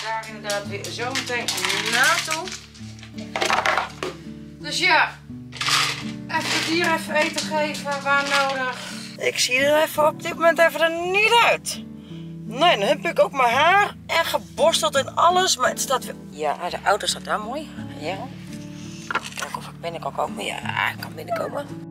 daar inderdaad weer zo meteen naartoe. Dus ja, even het dier even eten geven waar nodig. Ik zie er even op dit moment even er niet uit. Nee, dan heb ik ook mijn haar en geborsteld en alles. Maar het staat weer... Ja, de auto staat daar mooi. Ja. Kijk of ik binnen kan komen. Ja, ik kan binnenkomen.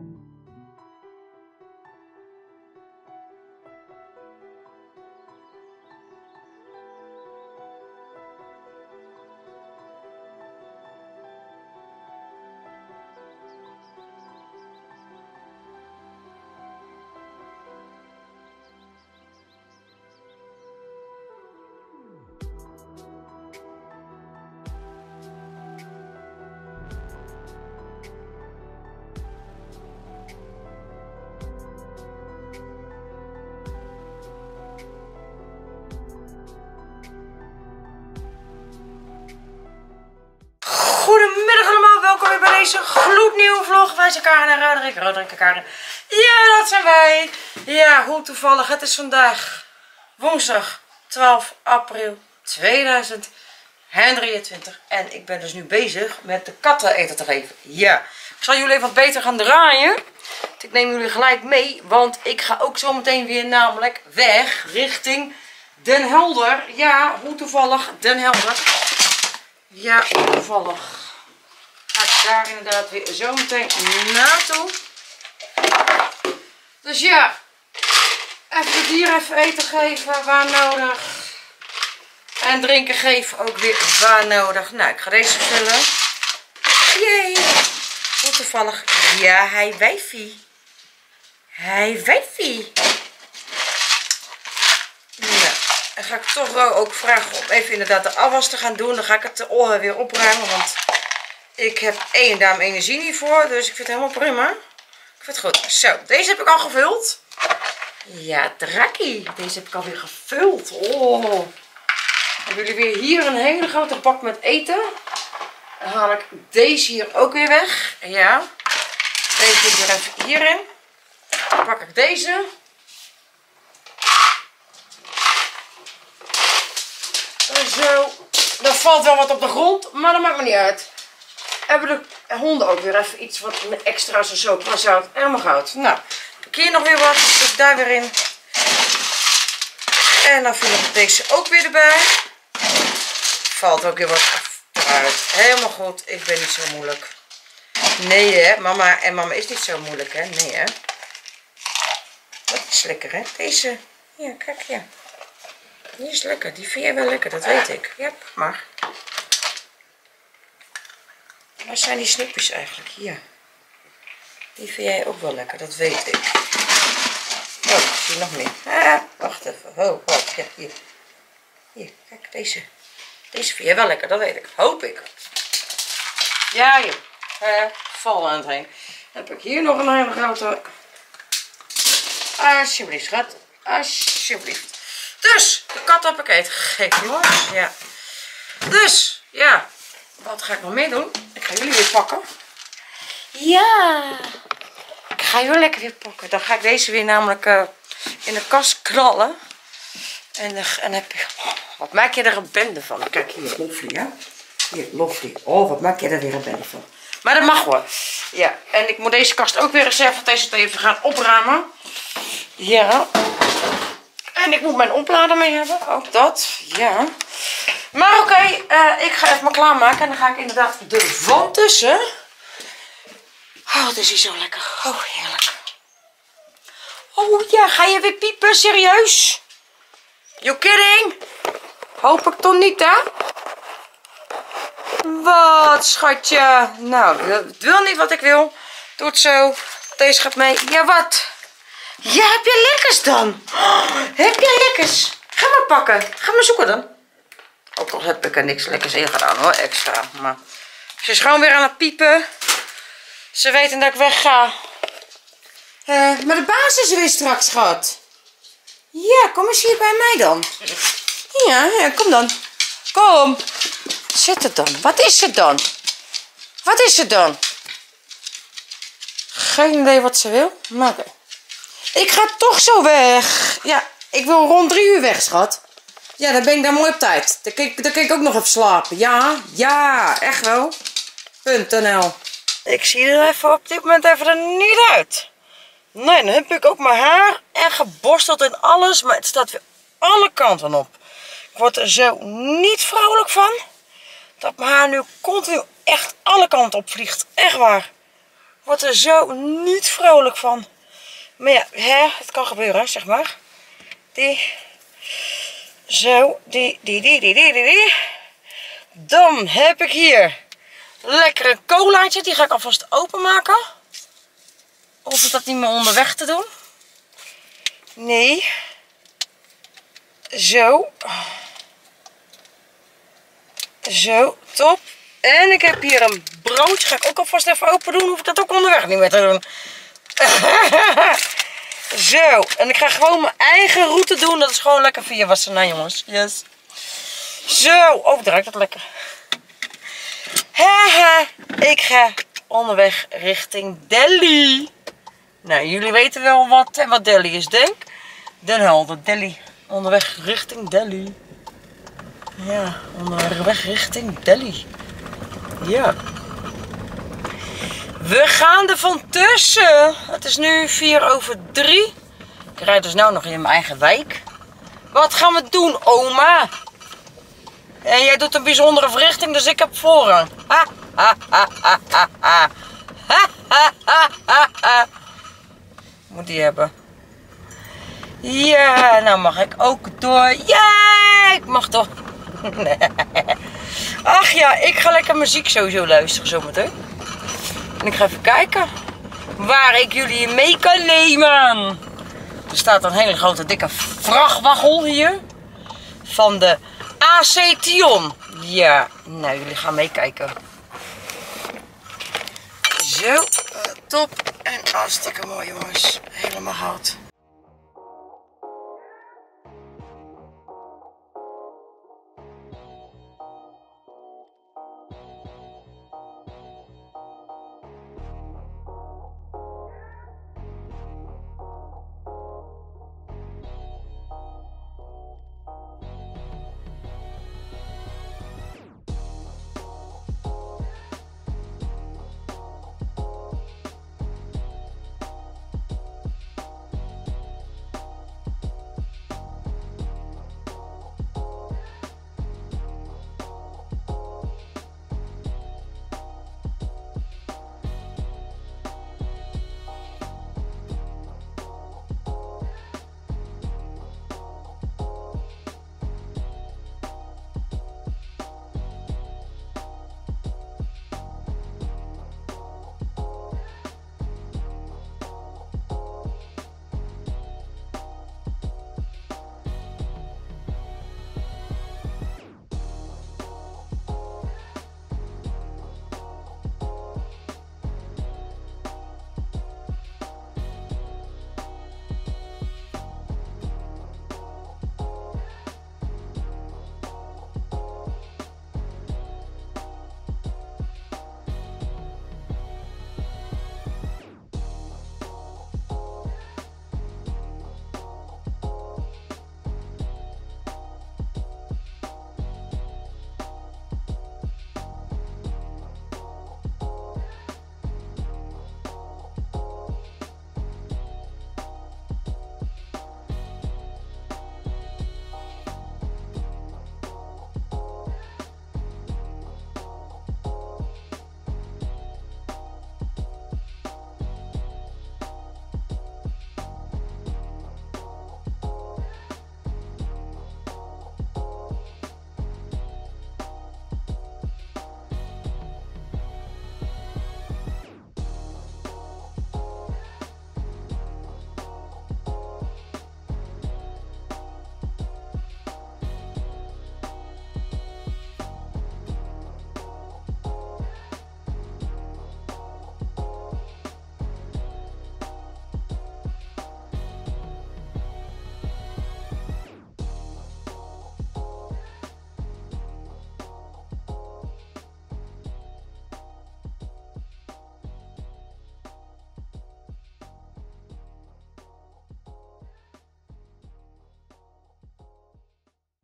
Goedemiddag allemaal, welkom weer bij deze gloednieuwe vlog. Wij zijn Karen en Roderick en Karen. Ja, dat zijn wij. Ja, hoe toevallig. Het is vandaag woensdag 12 april 2023. En ik ben dus nu bezig met de katten eten te geven. Ja, ik zal jullie even wat beter gaan draaien. Ik neem jullie gelijk mee, want ik ga ook zo meteen weer namelijk weg richting Den Helder. Ja, hoe toevallig, Den Helder. Ja, toevallig ga ik daar inderdaad weer zo meteen naartoe. Dus ja, even het dier even eten geven waar nodig. En drinken geven ook weer waar nodig. Nou, ik ga deze vullen. Jee, hoe toevallig. Ja, hij wijfie. Hij wijfie. Nou, dan ga ik toch ook vragen om even inderdaad de afwas te gaan doen. Dan ga ik het weer opruimen, want ik heb één daar mijn energie niet voor. Dus ik vind het helemaal prima. Ik vind het goed. Zo, deze heb ik al gevuld. Ja, Drakkie. Deze heb ik alweer gevuld. Oh. Hebben jullie weer hier een hele grote bak met eten. Dan haal ik deze hier ook weer weg. Ja. Deze weer even hierin. Dan pak ik deze. Zo. Er valt wel wat op de grond, maar dat maakt me niet uit. Hebben de honden ook weer even iets wat extra's of zo. Maar zout, helemaal goud. Nou, pak hier nog weer wat. Dus daar weer in. En dan vul ik deze ook weer erbij. Valt ook weer wat eruit. Helemaal goed. Ik ben niet zo moeilijk. Nee hè. Mama en mama is niet zo moeilijk hè. Nee hè. Dat is lekker hè. Deze. Ja, kijk ja. Die is lekker. Die vind jij wel lekker. Dat weet ik. Ja, maar. Waar zijn die snoepjes eigenlijk? Hier. Die vind jij ook wel lekker. Dat weet ik. Oh, ik zie nog meer. Ah, wacht even. Oh, wat. Ja, hier. Hier, kijk, deze. Deze vind jij wel lekker, dat weet ik. Hoop ik. Ja, joh. Val aan het heen. Dan heb ik hier nog een hele grote. Alsjeblieft, schat. Alsjeblieft. Dus, de kat heb ik eten gegeven, jongens. Ja. Dus, ja. Wat ga ik nog meer doen? Ik ga jullie weer pakken. Ja. Ik ga jullie lekker weer pakken. Dan ga ik deze weer namelijk in de kast knallen. En heb je... Oh, wat maak je er een bende van? Kijk hier, Loffie, hè? Hier, Loffie. Oh, wat maak je er weer een bende van? Maar dat mag hoor. Ja, en ik moet deze kast ook weer eens even gaan opruimen. Ja. En ik moet mijn oplader mee hebben. Ook dat. Ja. Maar oké, ik ga even maar klaarmaken. En dan ga ik inderdaad de wand tussen. Oh, het is hier zo lekker. Oh, heerlijk. Oh ja, ga je weer piepen? Serieus? You kidding? Hoop ik toch niet, hè? Wat, schatje? Nou, het wil niet wat ik wil. Doe het zo. Deze gaat mee. Ja, wat? Ja, heb je lekkers dan? Oh, heb je lekkers? Ga maar pakken. Ga maar zoeken dan. Ook al heb ik er niks lekkers in gedaan hoor, extra. Maar ze is gewoon weer aan het piepen. Ze weten dat ik wegga. Maar de baas is er weer straks, schat. Ja, kom eens hier bij mij dan. Ja, kom dan. Kom. Zet het dan. Wat is het dan? Wat is het dan? Geen idee wat ze wil. Maar ik ga toch zo weg. Ja, ik wil rond 3 uur weg, schat. Ja, dan ben ik daar mooi op tijd. Dan kan ik ook nog even slapen. Ja, ja, echt wel. .nl. Ik zie er even op dit moment even er niet uit. Nee, dan heb ik ook mijn haar en geborsteld en alles. Maar het staat weer alle kanten op. Ik word er zo niet vrolijk van. Dat mijn haar nu continu echt alle kanten op vliegt. Echt waar. Ik word er zo niet vrolijk van. Maar ja, het kan gebeuren, zeg maar. Zo, die. Dan heb ik hier lekkere colaatje. Die ga ik alvast openmaken. Hoef ik dat niet meer onderweg te doen? Nee. Zo. Zo, top. En ik heb hier een broodje. Ga ik ook alvast even open doen. Hoef ik dat ook onderweg niet meer te doen. Zo. En ik ga gewoon mijn eigen route doen. Dat is gewoon lekker via Wassenaar, jongens. Yes. Zo. Oh, draait dat lekker. Haha. Ik ga onderweg richting Delhi. Nou, jullie weten wel wat Delhi is, denk. Den Helder, Delhi. Onderweg richting Delhi. Ja, onderweg richting Delhi. Ja. We gaan er van tussen. Het is nu 3:04. Ik rijd dus nou nog in mijn eigen wijk. Wat gaan we doen, oma? En jij doet een bijzondere verrichting, dus ik heb voorrang. Ha, ha, ha, ha, ha, ha. Ha, ha, ha, ha, ha. Moet die hebben. Ja, nou mag ik ook door. Ja, ik mag door. Ach ja, ik ga lekker muziek sowieso luisteren zometeen. En ik ga even kijken waar ik jullie mee kan nemen. Er staat een hele grote dikke vrachtwagen hier. Van de AC Tion. Ja, nou jullie gaan meekijken. Zo, top. En hartstikke mooi, jongens. Helemaal goud.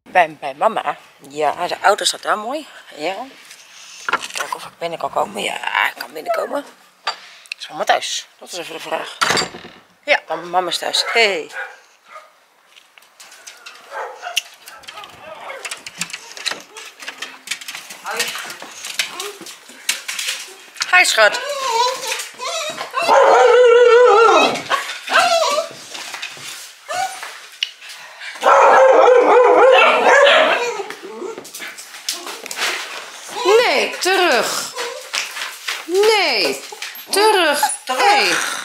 bij mama. Ja, de auto staat daar mooi. Ja. Kijken of ik binnen kan komen. Ja, ik kan binnenkomen. Is mama thuis? Dat is even de vraag. Ja, mama is thuis. Hey. Hi schat. Nee, terug. Nee, terug. Hey.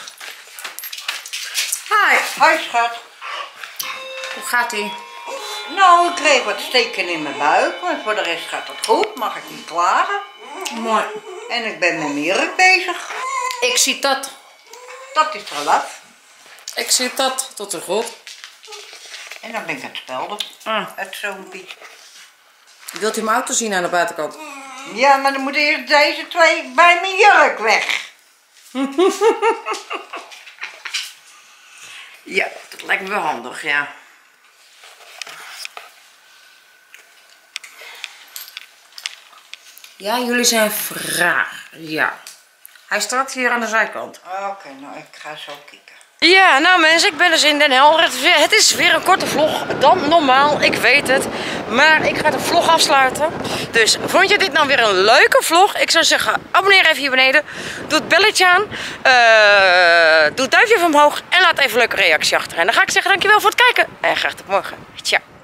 Hi. Hoi schat. Hoe gaat ie? Nou, ik kreeg wat steken in mijn buik, maar voor de rest gaat het goed. Mag ik niet klagen. Mooi. En ik ben met mijn jurk bezig. Ik zie dat. Dat is er af. Ik zie dat. Tot de goed. En dan ben ik aan het spelden. Het zoompie. Wilt u mijn auto zien aan de buitenkant? Ja, maar dan moeten eerst deze twee bij mijn jurk weg. Ja, dat lijkt me wel handig, ja. Ja, jullie zijn vraag. Ja. Hij staat hier aan de zijkant. Oké, nou ik ga zo kijken. Ja, nou mensen, ik ben dus in Den Helder. Het is weer een korte vlog dan normaal, ik weet het. Maar ik ga de vlog afsluiten. Dus vond je dit nou weer een leuke vlog? Ik zou zeggen, abonneer even hier beneden. Doe het belletje aan. Doe het duimpje omhoog. En laat even een leuke reactie achter. En dan ga ik zeggen dankjewel voor het kijken. En graag tot morgen. Ciao.